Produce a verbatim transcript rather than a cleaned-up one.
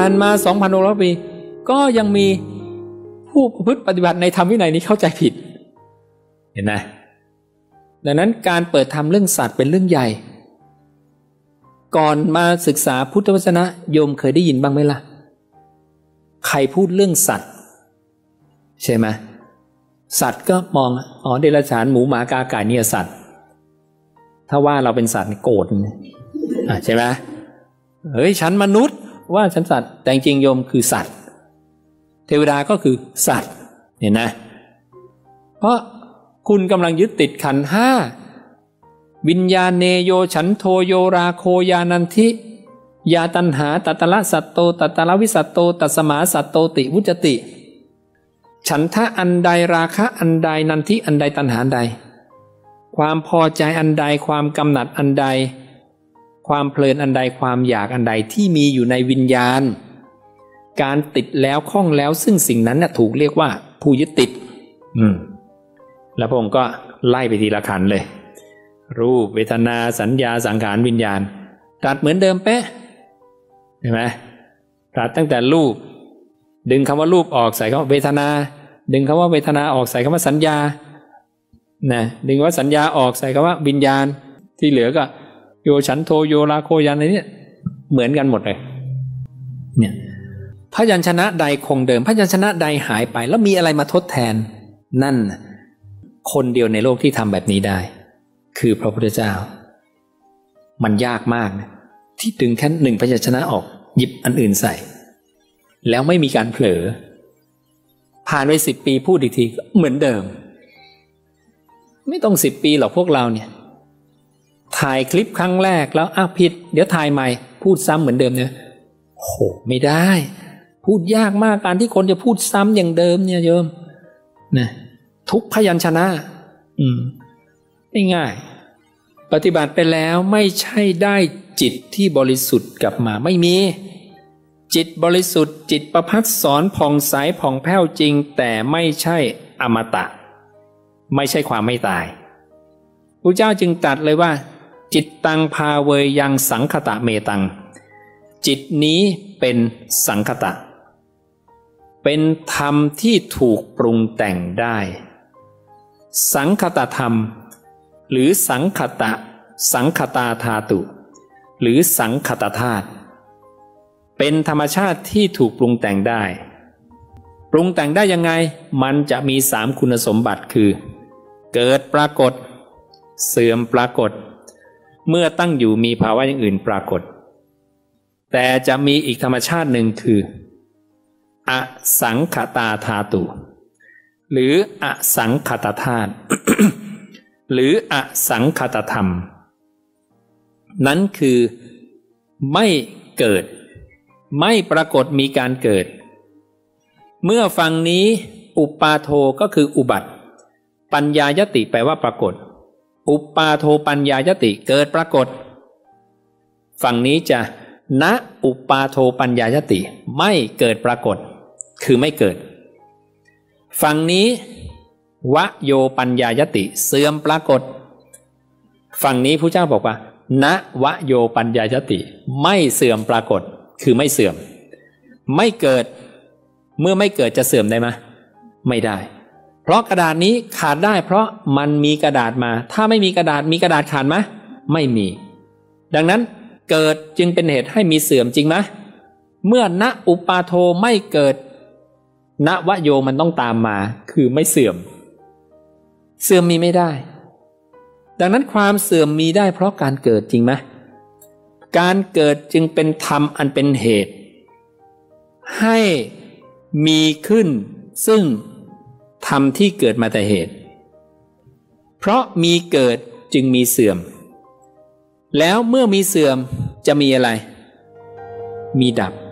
านมา สองพันหกร้อย ปีก็ยังมีผู้ประพฤติปฏิบัติในธรรมวินัยนี้เข้าใจผิดเห็นไหมดังนั้นการเปิดธรรมเรื่องสัตว์เป็นเรื่องใหญ่ก่อนมาศึกษาพุทธวจนะโยมเคยได้ยินบ้างไหมล่ะใครพูดเรื่องสัตว์ใช่ไหมสัตว์ก็มองอ๋อเดรัจฉานหมูหมากาไก่เนี่ยสัตว์ถ้าว่าเราเป็นสัตว์โกรธอ่ะใช่ไหมเฮ้ยฉันมนุษย์ว่าฉันสัตว์แต่จริงโยมคือสัตว์เทวดาก็คือสัตว์เห็นนะเพราะคุณกำลังยึดติดขันธ์ห้าวิญญาณเนโยฉันโทโยราโคยานันทิยาตันหาตัตละสัตโตตัตละวิสัตโตตัสมาสัตโตติวุจติฉันทะอันใดราคะอันใดนันทิอันใดตัณหาอันใดความพอใจอันใดความกำหนัดอันใดความเพลินอันใดความอยากอันใดที่มีอยู่ในวิญญาณการติดแล้วคล้องแล้วซึ่งสิ่งนั้นน่ะถูกเรียกว่าผู้ยึดติดอืมแล้วพระองค์ก็ไล่ไปทีละขันเลยรูปเวทนาสัญญาสังขารวิญญาณตรัสเหมือนเดิมเป๊ะเห็นไหมตรัสตั้งแต่รูปดึงคำว่ารูปออกใส่คำว่าเวทนาดึงคำว่าเวทนาออกใส่คำว่าสัญญานะดึงว่าสัญญาออกใส่คำว่าวิญญาณที่เหลือก็โยฉันโทโยราโคยานอะไรเนี่ยเหมือนกันหมดเลยเนี่ยพยัญชนะใดคงเดิมพยัญชนะใดหายไปแล้วมีอะไรมาทดแทนนั่นคนเดียวในโลกที่ทำแบบนี้ได้คือพระพุทธเจ้ามันยากมากนะที่ดึงแค่หนึ่งพยัญชนะออกหยิบอันอื่นใส่แล้วไม่มีการเผลอผ่านไปสิบปีพูดอีกทีเหมือนเดิมไม่ต้องสิบปีหรอกพวกเราเนี่ยถ่ายคลิปครั้งแรกแล้วอ้าวผิดเดี๋ยวถ่ายใหม่พูดซ้ำเหมือนเดิมเนี่ยโอ้โหไม่ได้พูดยากมากการที่คนจะพูดซ้ำอย่างเดิมเนี่ยโยมนะทุกพยัญชนะอืมไม่ง่ายปฏิบัติไปแล้วไม่ใช่ได้จิตที่บริสุทธิ์กลับมาไม่มีจิตบริสุทธิ์จิตประภัสสรผ่องใสผ่องแผ้วจริงแต่ไม่ใช่อมตะไม่ใช่ความไม่ตายพระเจ้าจึงตรัสเลยว่าจิตตังภาเวยังสังคตะเมตังจิตนี้เป็นสังคตะเป็นธรรมที่ถูกปรุงแต่งได้สังคตธรรมหรือสังคตะสังคตาธาตุหรือสังคตธาตุเป็นธรรมชาติที่ถูกปรุงแต่งได้ปรุงแต่งได้ยังไงมันจะมีสามคุณสมบัติคือเกิดปรากฏเสื่อมปรากฏเมื่อตั้งอยู่มีภาวะอย่างอื่นปรากฏแต่จะมีอีกธรรมชาติหนึ่งคืออสังคตาธาตุหรืออสังคตธาตุ หรืออสังคตธรรมนั้นคือไม่เกิดไม่ปรากฏมีการเกิดเมื่อฟังนี้อุปาโทก็คืออุบัติปัญญายติแปลว่าปรากฏอุปาโทปัญญายติเกิดปรากฏฝั่งนี้จะณอุปาโทปัญญายติไม่เกิดปรากฏคือไม่เกิดฝั่งนี้วโยปัญญายติเสื่อมปรากฏฝั่งนี้พระเจ้าบอกว่าณวโยปัญญายติไม่เสื่อมปรากฏคือไม่เสื่อมไม่เกิดเมื่อไม่เกิดจะเสื่อมได้ไหมไม่ได้เพราะกระดาษนี้ขาดได้เพราะมันมีกระดาษมาถ้าไม่มีกระดาษมีกระดาษขาดไหมไม่มีดังนั้นเกิดจึงเป็นเหตุให้มีเสื่อมจริงไหมเมื่อณอุปาโทไม่เกิดณวโยมันต้องตามมาคือไม่เสื่อมเสื่อมมีไม่ได้ดังนั้นความเสื่อมมีได้เพราะการเกิดจริงไหมการเกิดจึงเป็นธรรมอันเป็นเหตุให้มีขึ้นซึ่งธรรมที่เกิดมาแต่เหตุเพราะมีเกิดจึงมีเสื่อมแล้วเมื่อมีเสื่อมจะมีอะไรมีดับ